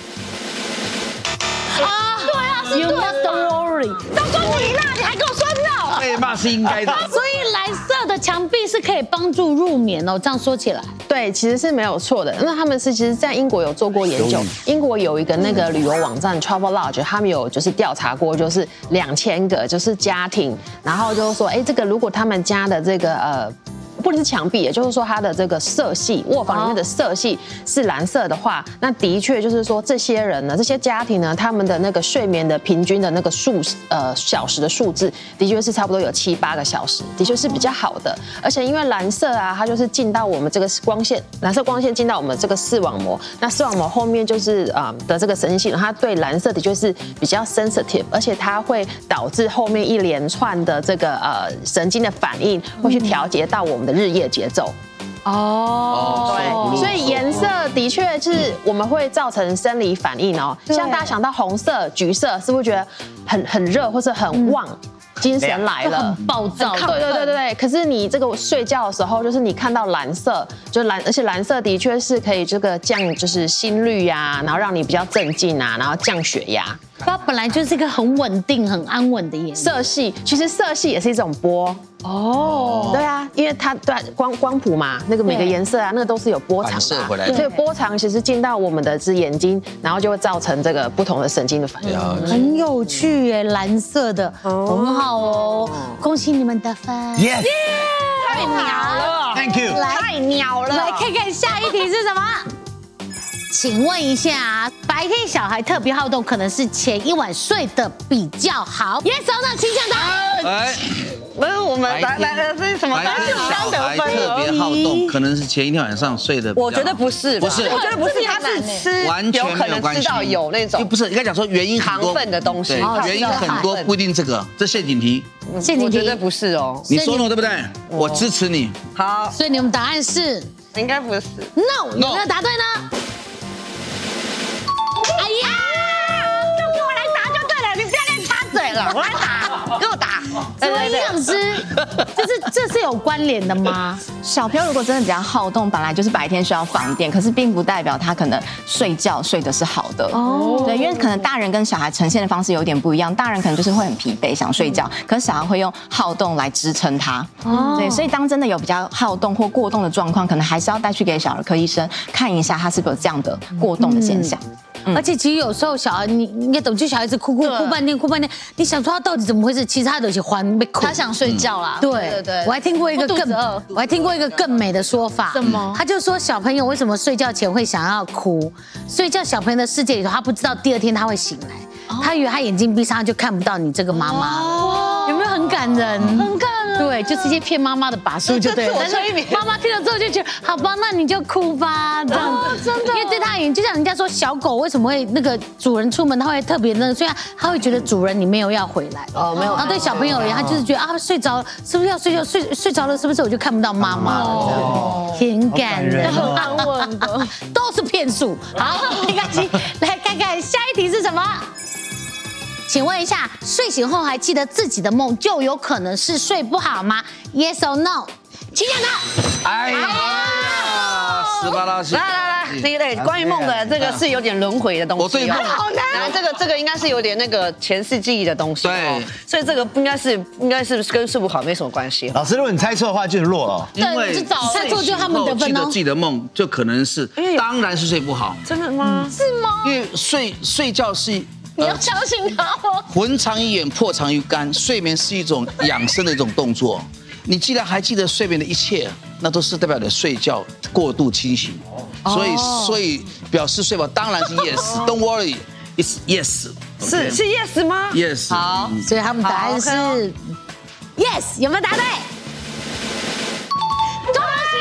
啊，对啊，是 You must worry。都说你啦，你还跟我说 no？ 被骂是应该的。 所以蓝色的墙壁是可以帮助入眠哦。这样说起来， 对，其实是没有错的。那他们是其实，在英国有做过研究，英国有一个那个旅游网站 Travelodge， 他们有就是调查过，就是两千个就是家庭，然后就是说，哎，这个如果他们家的这个呃。不只是墙壁，也就是说它的这个色系，卧房里面的色系是蓝色的话，那的确就是说这些人呢，这些家庭呢，他们的那个睡眠的平均的那个数呃小时的数字，的确是差不多有七八个小时，的确是比较好的。而且因为蓝色啊，它就是进到我们这个光线，蓝色光线进到我们这个视网膜，那视网膜后面就是啊、呃、的这个神经系统，它对蓝色的确是比较 sensitive， 而且它会导致后面一连串的这个呃神经的反应，会去调节到我们的日夜节奏。哦，对，所以颜色的确是我们会造成生理反应哦。像大家想到红色、橘色，是不是觉得很很热或者很旺？精神来了， 很暴躁。 对对对对对。可是你这个睡觉的时候，就是你看到蓝色，就蓝，而且蓝色的确是可以这个降就是心率啊，然后让你比较镇静啊，然后降血压。 它本来就是一个很稳定、很安稳的颜色系，其实色系也是一种波。哦，对啊，因为它对光光谱嘛，那个每个颜色啊，那个都是有波长的，所以波长其实进到我们的这眼睛，然后就会造成这个不同的神经的反应。 很有趣耶，蓝色的，很好哦，恭喜你们得分。 Yes， 太鸟了 ，Thank you， 太鸟了。 来看看下一题是什么？请问一下，白天小孩特别好动，可能是前一晚睡得比较好。Yes or no？ 请抢答。 来， 不是我们来来来，这是什么？ 白天小孩特别好动，可能是前一天晚上睡得。 我觉得不是， 不是， 我觉得不是，他是吃， 完全没有关系。 有可能吃到有那种， 不是，应该讲说原因很多， 糖分的东西， 原因很多，不一定这个。这陷阱题， 陷阱题， 我觉得不是哦。 你说 no 对不对？我支持你。 好， 所以你们答案是应该不是 no， 有没有答对呢？哎呀，就我来答就对了，你不要再插嘴了，我来答，给我答。这位营养师，就是这是有关联的吗？ 小朋友如果真的比较好动，本来就是白天需要放电，可是并不代表他可能睡觉睡得是好的哦。对，因为可能大人跟小孩呈现的方式有点不一样，大人可能就是会很疲惫想睡觉，可是小孩会用好动来支撑他。哦，对，所以当真的有比较好动或过动的状况，可能还是要带去给小儿科医生看一下，他是不是有这样的过动的现象。 而且其实有时候小孩，你应该懂，就小孩子哭哭哭半天，哭半天，你想说他到底怎么回事？其实他有些欢被哭， 他想睡觉啦。 对对对，我还听过一个更，我还听过一个更美的说法。 什么？ 他就说小朋友为什么睡觉前会想要哭？睡觉小朋友的世界里头，他不知道第二天他会醒来，他以为他眼睛闭上他就看不到你这个妈妈。有没有很感人？ 很感人。 对，就是一些骗妈妈的把术就对了。但是妈妈听了之后就觉得，好吧，那你就哭吧，这样子。真的。因为对他而言，就像人家说小狗为什么会那个主人出门他会特别那个，虽然他会觉得主人你没有要回来。哦，没有。然后对小朋友而言，他就是觉得啊睡着了，是不是要睡觉？睡睡着了是不是我就看不到妈妈了？哦，挺感人， 很安稳的， 都是骗术。好，没关系，来看看下一题是什么？请问一下，睡醒后还记得自己的梦，就有可能是睡不好吗 ？Yes or no？ 请讲答。 哎呀，斯巴拉西， 来来来，那个关于梦的这个是有点轮回的东西。 我对梦好难。然后这个这个应该是有点那个前世记忆的东西。 对， 所以这个应该是应该是跟睡不好没什么关系。 老师，如果你猜错的话，就是弱了。 因为猜错就他们得分哦。 记得自己的梦，就可能是，当然是睡不好。 真的吗？ 是吗？ 因为睡睡觉是。 你要相信他哦。 魂藏于眼，魄藏于肝。睡眠是一种养生的一种动作， 你既然还记得睡眠的一切，那都是代表你睡觉过度清醒，所以所以表示睡饱当然是 yes，Don't worry， it's yes， 是是 yes 吗 ？Yes。 好，所以他们答案是 yes， 有没有答对？恭喜！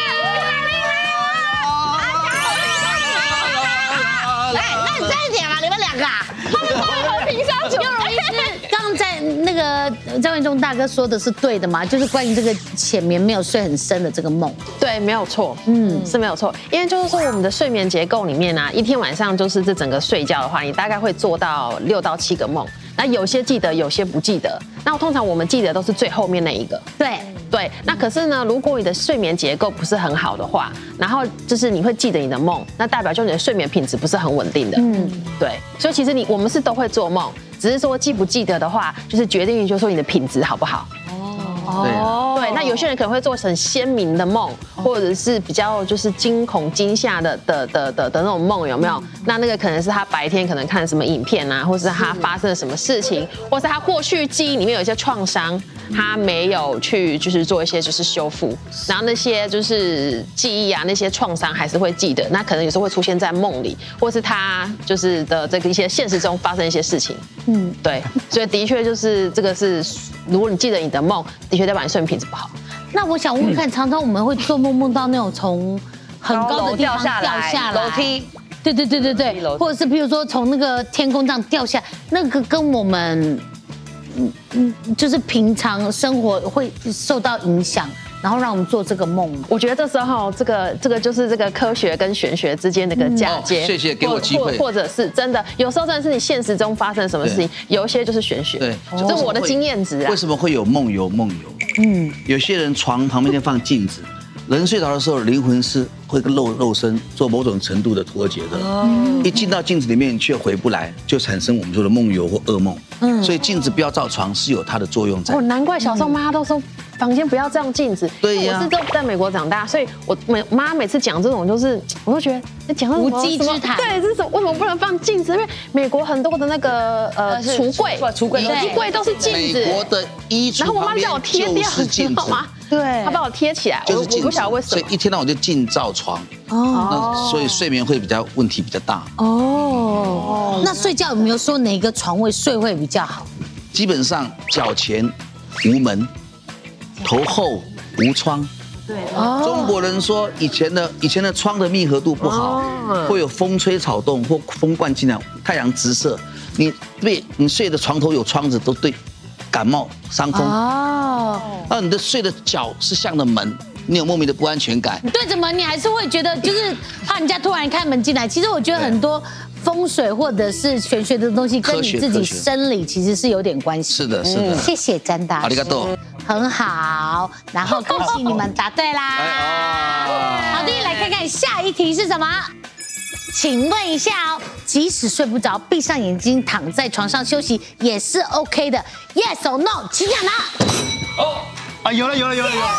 来，认真一点嘛，你们两个啊，他们在和平相处。又容易是刚刚在那个张元忠大哥说的是对的嘛？就是关于这个浅眠没有睡很深的这个梦。 对，没有错，嗯，是没有错。因为就是说我们的睡眠结构里面啊，一天晚上就是这整个睡觉的话，你大概会做到六到七个梦。那有些记得，有些不记得。那通常我们记得都是最后面那一个。 对对。那可是呢，如果你的睡眠结构不是很好的话，然后就是你会记得你的梦，那代表就你的睡眠品质不是很稳定的。嗯，对。所以其实你我们是都会做梦，只是说记不记得的话，就是决定于就是说你的品质好不好。哦，对，那有些人可能会做成鲜明的梦，或者是比较就是惊恐惊吓的的的的的那种梦，有没有？那那个可能是他白天可能看什么影片啊，或是他发生了什么事情，或是他过去记忆里面有一些创伤，他没有去就是做一些就是修复，然后那些就是记忆啊那些创伤还是会记得，那可能有时候会出现在梦里，或是他就是的这个一些现实中发生一些事情。嗯，对，所以的确就是这个是，如果你记得你的梦，的确代表你睡眠品质不好。 那我想问问看，常常我们会做梦梦到那种从很高的地方掉下来， 楼梯， 对对对对对，或者是比如说从那个天空这样掉下，那个跟我们嗯嗯就是平常生活会受到影响。然后让我们做这个梦， 我觉得这时候这个这个就是这个科学跟玄学之间的一个嫁接。 谢谢给我机会。 或者是真的，有时候真的是你现实中发生什么事情，有一些就是玄学。 对， 这是我的经验值啊。 为什么会有梦游？梦游，嗯，有些人床旁边放镜子，人睡着的时候，灵魂是会跟肉肉身做某种程度的脱节的。哦，一进到镜子里面却回不来，就产生我们说的梦游或噩梦。嗯，所以镜子不要照床是有它的作用在。 哦，难怪小时候妈都说。房间不要这样镜子。 对呀， 我是在在美国长大，所以我每妈每次讲这种，就是我都觉得讲无稽之谈。 对，这是为什么不能放镜子？因为美国很多的那个呃橱柜、 橱柜、 衣柜都是镜子。 美国的衣橱旁边就是镜子， 对，他把我贴起来， 就是镜子。 我不晓得为什么， 所以一天到晚就镜照床。哦，那所以睡眠会比较问题比较大。 哦，那睡觉有没有说哪个床位睡会比较好？ 基本上脚前无门。头后无窗，对，中国人说以前的以前的窗的密合度不好，会有风吹草动或风灌进来，太阳直射，你对你睡的床头有窗子都对，感冒伤风哦。那你的睡的脚是向着门，你有莫名的不安全感。 对着门，你还是会觉得就是怕人家突然开门进来。其实我觉得很多风水或者是玄学的东西，跟你自己生理其实是有点关系。 是的，是的。 谢谢詹大师。 ありがとう。 很好，然后恭喜你们答对啦！好的，来看看下一题是什么？请问一下哦，即使睡不着，闭上眼睛躺在床上休息也是 OK 的 ？Yes or no？ 请讲答。 哦，啊，有了有了有了有了！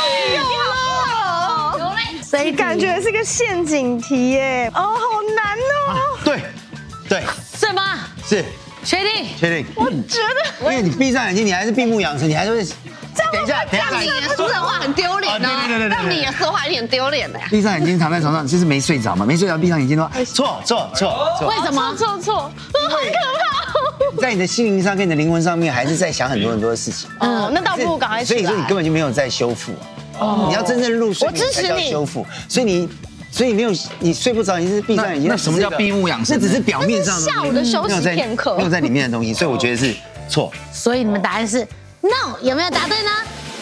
有了，所以感觉是个陷阱题耶。哦，好难哦。 对，对， 是吗？ 是。 确定？ 确定。 我觉得， 因为你闭上眼睛，你还是闭目养神，你还是会。等一下，等一下， 让你也说的话很丢脸呢。对对对对，让你也说话有点丢脸的呀。 闭上眼睛躺在床上，就是没睡着嘛？没睡着，闭上眼睛的话，错错错错。 为什么？ 错错，好可怕。在你的心灵上跟你的灵魂上面，还是在想很多很多的事情。 嗯，那倒不如赶快睡。所以说你根本就没有在修复。哦。你要真正入睡， 我支持你。 修复。所以你。所以你没有，你睡不着，你是闭上眼睛。 那什么叫闭目养神？ 那只是表面上的， 下午的休息片刻， 没有在里面的东西，所以我觉得是错。 所以你们答案是 no， 有没有答对呢？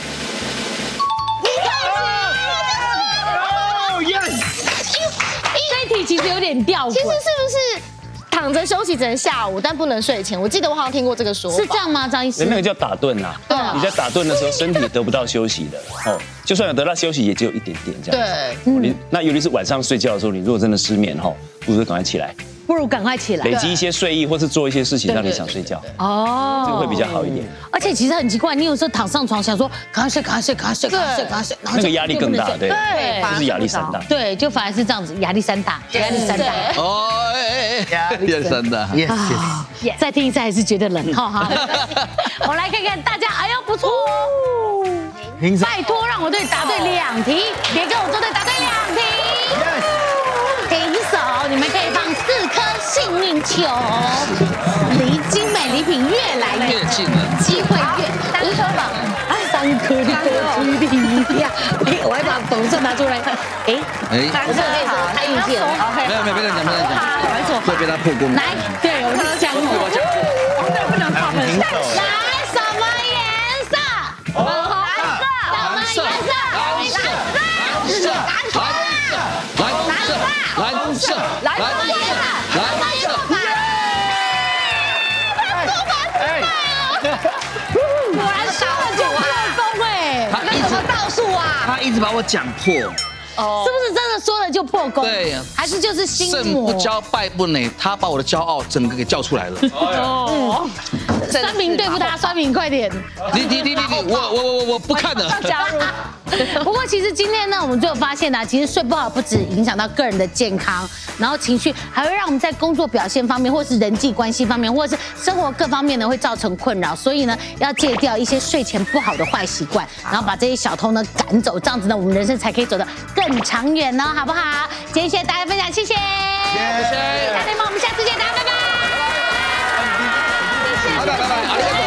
哦 yes。 这一题其实有点吊诡。 其实是不是躺着休息只能下午，但不能睡前？我记得我好像听过这个说法， 是这样吗？张医师？ 那个叫打盹啊。对啊。你在打盹的时候，身体得不到休息的哦。就算有得到休息，也只有一点点这样子。对，你那尤其是晚上睡觉的时候，你如果真的失眠哈，不如赶快起来， 不如赶快起来， 累积一些睡意，或是做一些事情让你想睡觉。哦，这个会比较好一点。 而且其实很奇怪，你有时候躺上床想说赶快睡，赶快睡，赶快睡，赶快睡，赶快睡， 那个压力更大，对， 对， 就是压力山大。 对，就反而是这样子，压力山大，压力山大。 哦，哎哎哎，压力山大 ，yes yes。 再听一次还是觉得冷，哈哈。我来看看大家，哎呦不错哦。 平手。 拜托让我队答对两题，别跟我做队答对两题。平手，你们可以放四颗幸运球，离精美礼品越来越近了，机会越三颗吧。三颗的距离呀！哎，我还把董事拿出来。哎哎，我这可以说太运气了。 没有没有，别跟讲，别跟讲， 玩错， 会被他破功。 来，对我就是讲过，不能放很来，什么颜色？蓝色。什么颜色？蓝色。蓝色。蓝色。蓝色。蓝色。蓝色。果然输了就破功哎！那什么道术啊？ 他一直把我讲破， 哦，是不是真的说了就破功？ 对， 还是就是心胜不骄败不馁，他把我的骄傲整个给叫出来了。 哦，酸民对付他，酸民快点！ 你你你你你，我我我我不看了。 加入。不过其实今天呢，我们就有发现呢，其实睡不好不止影响到个人的健康，然后情绪还会让我们在工作表现方面，或是人际关系方面，或者是生活各方面呢，会造成困扰。所以呢，要戒掉一些睡前不好的坏习惯，然后把这些小偷呢赶走，这样子呢，我们人生才可以走得更长远呢，好不好？今天谢谢大家分享，谢谢，谢谢，大家们，我们下次见，大家拜拜， 拜拜拜拜。